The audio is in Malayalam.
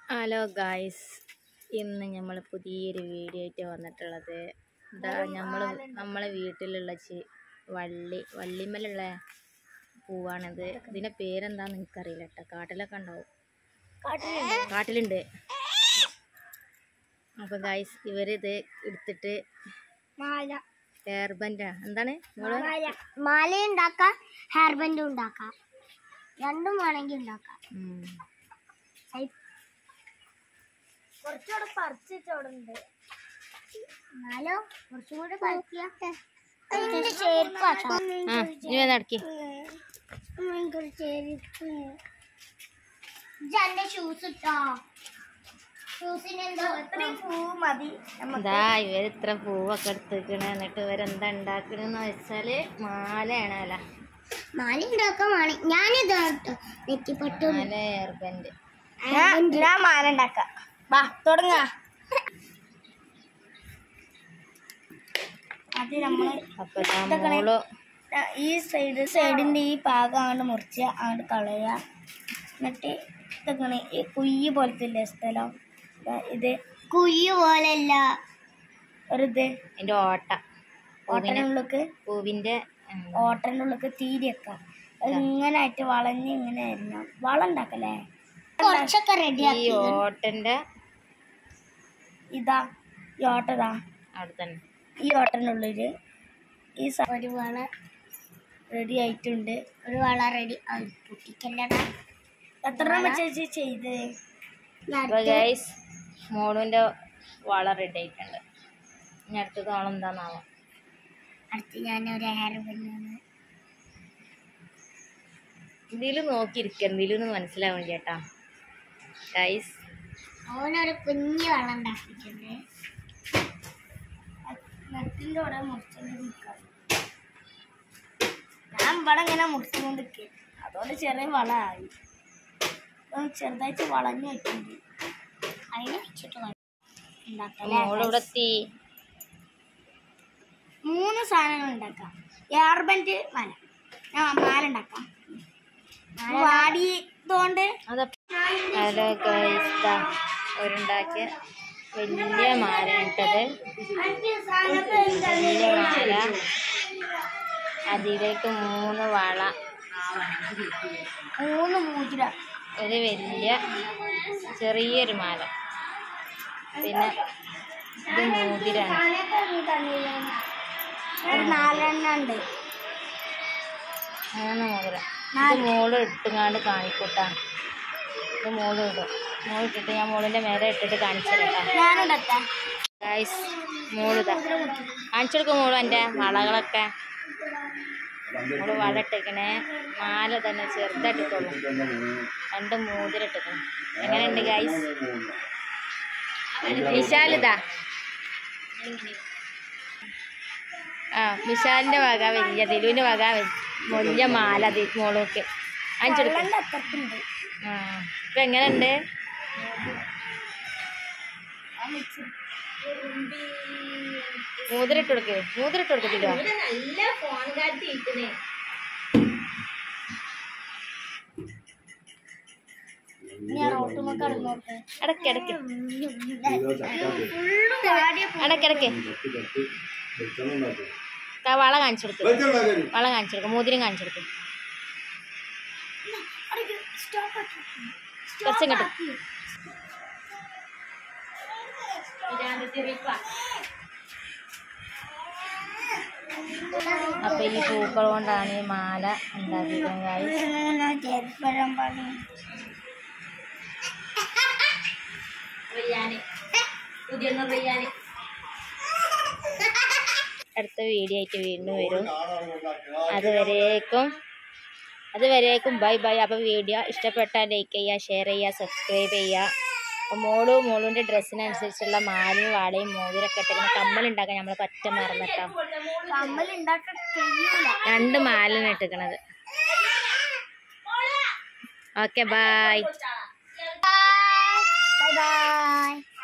ഹലോ ഗായ്സ്, ഇന്ന് നമ്മൾ പുതിയൊരു വീഡിയോ ആയിട്ട് വന്നിട്ടുള്ളത്. ഇതാ നമ്മളെ വീട്ടിലുള്ള വള്ളിമേലുള്ള പൂവാണിത്. ഇതിൻ്റെ പേരെന്താന്ന് എനിക്കറിയില്ല കേട്ടോ. കാട്ടിലൊക്കെ ഉണ്ടാവും, കാട്ടിലുണ്ട്. അപ്പോൾ ഗായ്സ്, ഇവരിത് എടുത്തിട്ട് ഹെയർ ബാൻഡ് എന്താണ് മാല ഉണ്ടാക്കാം, ഹെയർ ബാൻഡ് ഉണ്ടാക്കാം, രണ്ടും വേണമെങ്കിൽ ഉണ്ടാക്കാം. കുറച്ചുകൂടെ പറിച്ചിട്ടുണ്ട്, എന്നാലും കുറച്ചും കൂടെ പറിക്കുക. ഷൂസ് ഇട്ടോ, ഇവരിത്ര പൂവൊക്കെ എടുത്തിക്കണ. എന്നിട്ട് ഇവരെന്താ ഉണ്ടാക്കണെന്ന് വെച്ചാല് മാലയാണല്ല, മാല ഉണ്ടാക്കാൻ വേണം. ഞാനിത് നെറ്റിപ്പട്ടു ഹെയർ ബാൻഡ്. ഞാൻ മാല ഉണ്ടാക്കാം. വാ തുടങ്ങ. അത് നമ്മള് ഈ സൈഡിന്റെ ഈ ഭാഗം അങ്ങോട്ട് മുറിച്ച് അങ്ങോട്ട് കളയുക. എന്നിട്ട് ഇതൊക്കെ ഈ കുയ്യ് പോലത്തെ സ്ഥലം, ഇത് കുയ്യ് പോലെയല്ല, ഒരിത് അതിന്റെ ഓട്ടനുള്ളിക്ക് പൂവിന്റെ ഓട്ടനുള്ളിക്ക് തീരി വെക്കാം. ഇങ്ങനെ ആയിട്ട് വളഞ്ഞ് ഇങ്ങനെ ആയിരുന്നു. വളം ഉണ്ടാക്കല്ലേ, കുറച്ചൊക്കെ റെഡിയാക്കി. ഓട്ടന്റെ ഇതാ ഈ ഓട്ടതാ അവിടെ തന്നെ, ഈ ഓട്ടനുള്ളില് ഈ ഒരു വള റെഡി ആയിട്ടുണ്ട്. ഒരു വള റെഡി പൊട്ടിക്കല്ലടാ. എത്ര ചേച്ചി ചെയ്ത് മോളുവിന്റെ വള റെഡി ആയിട്ടുണ്ട്. ഇനി അടുത്തത് ഓളം എന്താന്നാവോ. അടുത്ത് ഞാനൊരു ഹെയർ ബാൻഡാണ്. ഇതിൽ നോക്കിയിരിക്കുക, എന്തെങ്കിലും മനസ്സിലാവാൻ ചേട്ടാ ഗൈസ്. ഓനൊരു കുഞ്ഞു വള ഉണ്ടാക്കിയിട്ടുണ്ട്. നെറ്റിൻ്റെ കൂടെ മുറിച്ചുകൊണ്ട് നിൽക്കാം. ഞാൻ ഇവിടെ ഇങ്ങനെ മുറിച്ചുകൊണ്ട് നിൽക്കുക, അതുകൊണ്ട് ചെറിയ വള ആയി. ചെറുതായിട്ട് വളഞ്ഞു വെക്കുന്നുണ്ട്. അതിനെ വെച്ചിട്ട് മോളിവിടെത്തി. 3 സാധനങ്ങൾ ഉണ്ടാക്കാം. ഹെയർ ബാൻഡ്, മാല ഉണ്ടാക്കാം. വാടിയതുകൊണ്ട് ഹലോ ഗൈസ്, ഒരുണ്ടാക്കിയ വലിയ മാല ഇട്ടത്. വലിയ മാല, അതിലേക്ക് 3 വള, 3 മോതിര, ഒരു വലിയ ചെറിയൊരു മാല, പിന്നെ ഇത് മോതിരാണ്. ഒരു 4 എണ്ണം ഉണ്ട്. 3 മോതിരം. ഇത് മോള് ഇട്ടുങ്ങാണ്ട് കാണിക്കൂട്ടാ. ഇത് മോള് ഇടും. മോളിട്ടിട്ട് ഞാൻ മോളിൻ്റെ മേലെ ഇട്ടിട്ട് കാണിച്ചു തരാം. ഞാനുണ്ടാക്കാം ഗൈസ്, മോളിതാ കാണിച്ചു കൊടുക്കും. മോളും എൻ്റെ വളകളൊക്കെ മോള് വള ഇട്ടേക്കണേ. മാല തന്നെ ചെറുതായിട്ടിട്ടുള്ളൂ, 2 മോതിരം ഇട്ടേക്കണം. എങ്ങനെയുണ്ട് ഗൈസ്? വിശാലിതാ, വിശാലിൻ്റെ വക വലിയ, ദിലുവിൻ്റെ വക വലിയ മാല മോളൊക്കെ അഞ്ചെടുക്കും. ഇപ്പം എങ്ങനെയുണ്ട്? മോതിരിട്ട് കൊടുക്കത്തില്ലോ. ഇടയ്ക്കിടയ്ക്ക് വള കാണിച്ചു കൊടുക്കും, മോതിരം കാണിച്ചു കൊടുക്കും. കുറച്ചും കിട്ടും. അപ്പൊ ഈ പൂക്കൾ കൊണ്ടാണ് ഈ മാല ഉണ്ടാക്കിയിരിക്കുന്നത്. അടുത്ത വീഡിയോ ആയിട്ട് വീണ്ടും വരും. അതുവരേക്കും ബൈ ബൈ. അപ്പോൾ വീഡിയോ ഇഷ്ടപ്പെട്ടാൽ ലൈക്ക് ചെയ്യുക, ഷെയർ ചെയ്യുക, സബ്സ്ക്രൈബ് ചെയ്യുക. അപ്പോൾ മോളുവിൻ്റെ ഡ്രസ്സിനനുസരിച്ചുള്ള മാലയും വാളയും മോതിരൊക്കെ ഇട്ടിങ്ങനെ കമ്മലുണ്ടാക്കാൻ നമ്മൾ പറ്റ മറന്നിട്ടോ. 2 മാലാണ് ഇട്ടിക്കണത്. Okay, by.